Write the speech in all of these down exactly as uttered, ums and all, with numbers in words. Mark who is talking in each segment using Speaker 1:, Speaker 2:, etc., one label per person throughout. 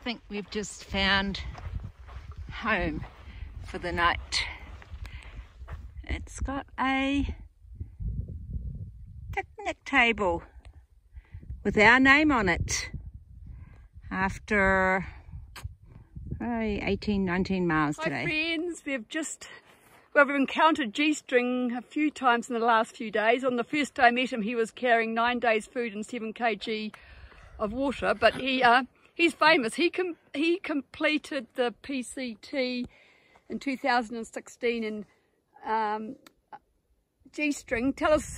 Speaker 1: think we've just found home for the night. It's got a picnic table with our name on it after oh, eighteen, nineteen miles today.
Speaker 2: Hi friends, we've just, well we've encountered G-String a few times in the last few days. On the first day I met him he was carrying nine days food and seven kilograms of water, but he uh, he's famous. He com he completed the P C T in two thousand sixteen. And um, G-String, tell us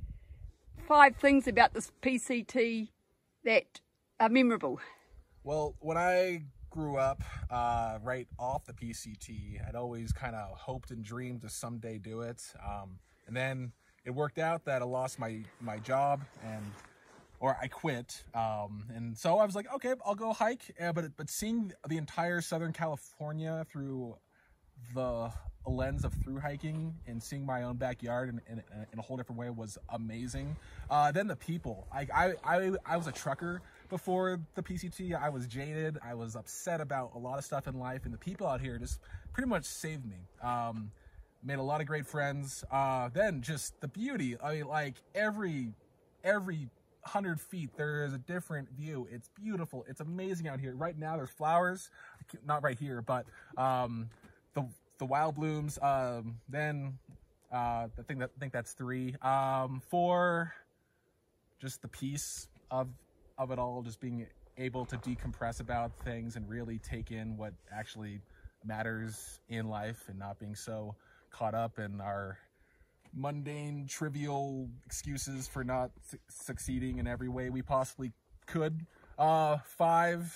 Speaker 2: five things about this P C T that are memorable.
Speaker 3: Well, when I grew up uh, right off the P C T, I'd always kind of hoped and dreamed to someday do it. Um, and then it worked out that I lost my, my job and or I quit. Um, and so I was like, okay, I'll go hike. Uh, but, but seeing the entire Southern California through the lens of through hiking and seeing my own backyard in, in, in a whole different way was amazing. Uh, then the people, I, I, I, I was a trucker before the P C T. I was jaded. I was upset about a lot of stuff in life, and the people out here just pretty much saved me. Um, made a lot of great friends. Uh, then just the beauty. I mean, like every, every hundred feet, there is a different view. It's beautiful. It's amazing out here. Right now there's flowers, not right here, but, um, the, the wild blooms. Um, then, uh, I think that, I think that's three. Um, four, just the peace of, of it all, just being able to decompress about things and really take in what actually matters in life and not being so caught up in our mundane, trivial excuses for not su succeeding in every way we possibly could. Uh, five,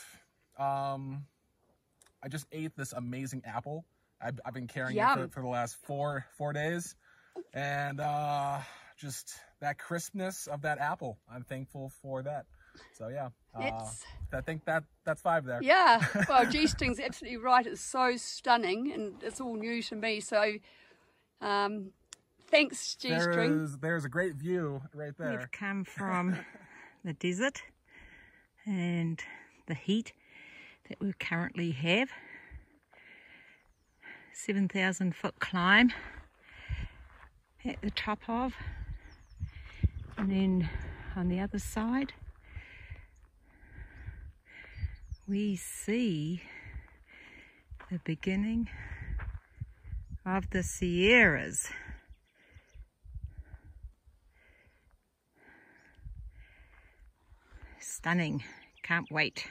Speaker 3: um, I just ate this amazing apple. I've, I've been carrying Yum. it for, for the last four, four days. And uh, just that crispness of that apple. I'm thankful for that. So yeah, uh, I think that that's five there.
Speaker 2: Yeah, well, G-String's absolutely right. It's so stunning and it's all new to me. So um, thanks, G-String.
Speaker 3: There's, there's a great view right there.
Speaker 1: We've come from the desert and the heat that we currently have. seven thousand foot climb at the top of, and then on the other side we see the beginning of the Sierras. Stunning, can't wait.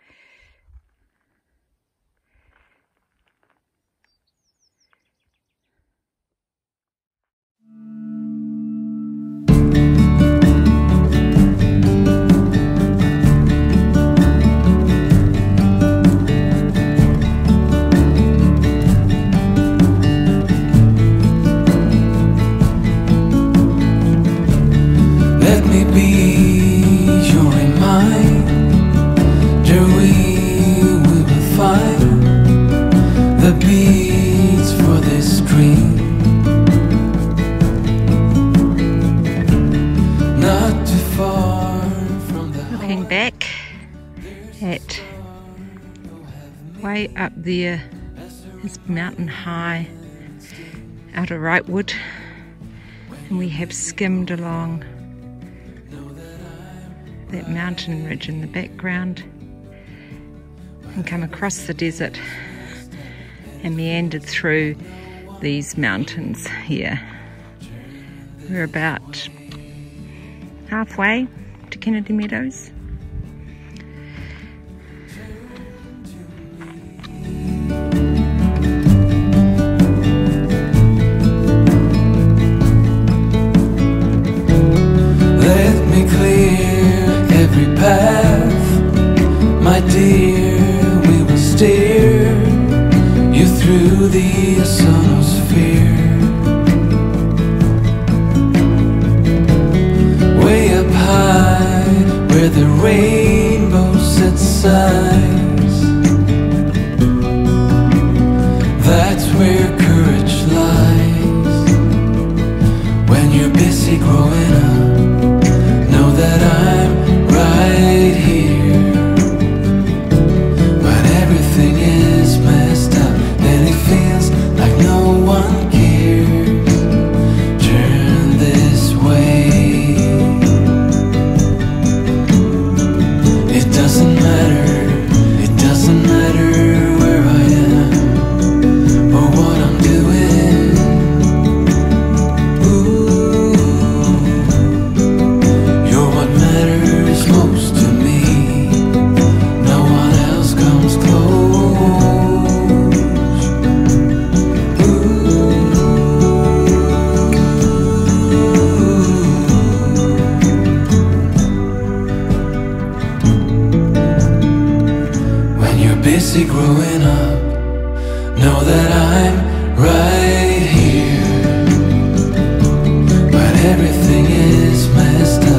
Speaker 1: Back at way up there is mountain high Outer Wrightwood, and we have skimmed along that mountain ridge in the background and come across the desert and meandered through these mountains here. We're about halfway to Kennedy Meadows.
Speaker 4: My dear, we will steer you through the ozonosphere. Way up high, where the rainbow sets sighs, that's where courage lies. When you're busy growing up, know that I'm right here. doesn't matter, it doesn't matter where I am or what I'm doing. Ooh, you're what matters most to me. No one else comes close. When you're busy growing up, know that I'm right here, but everything is messed up.